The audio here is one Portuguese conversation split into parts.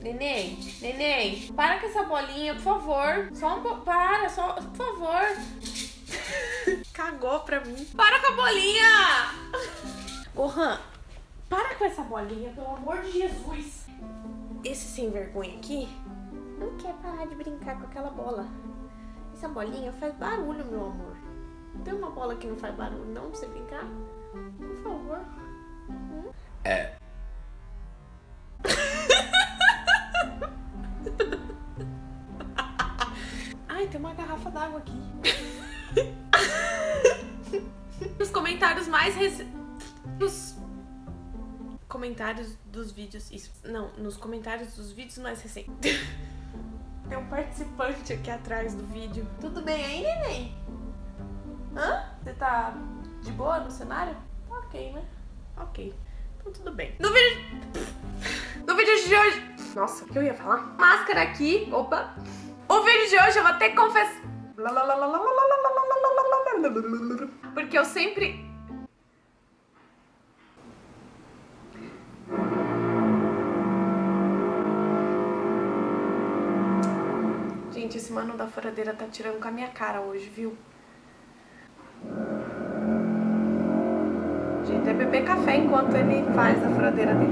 Neném, neném, para com essa bolinha, por favor. Só um pouco, para, só, por favor. Cagou pra mim. Para com a bolinha! Gohan, para com essa bolinha, pelo amor de Jesus. Esse sem vergonha aqui não quer parar de brincar com aquela bola. Essa bolinha faz barulho, meu amor. Tem uma bola que não faz barulho não pra você brincar? Por favor. Ai, tem uma garrafa d'água aqui. Nos comentários mais nos comentários dos vídeos. Isso. Não, nos comentários dos vídeos mais recentes. Tem um participante aqui atrás do vídeo. Tudo bem aí, neném? Hã? Você tá de boa no cenário? Tá ok, né? Ok. Então tudo bem. No vídeo de hoje... Nossa, o que eu ia falar? Máscara aqui. Opa. O vídeo de hoje eu vou ter que confessar... Porque eu sempre... Gente, esse mano da furadeira tá tirando com a minha cara hoje, viu? Gente, é beber café enquanto ele faz a furadeira dele.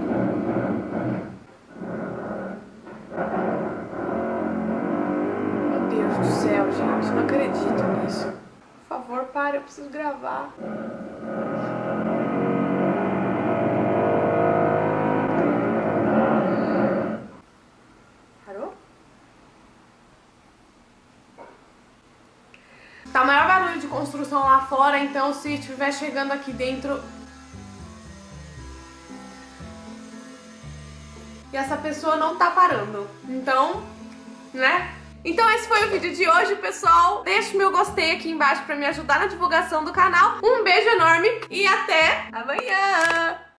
Meu Deus do céu, gente, não acredito nisso. Por favor, pare, eu preciso gravar. Parou? Tá o maior barulho de construção lá fora, então se estiver chegando aqui dentro... E essa pessoa não tá parando. Então, né? Então esse foi o vídeo de hoje, pessoal. Deixe meu gostei aqui embaixo pra me ajudar na divulgação do canal. Um beijo enorme e até amanhã!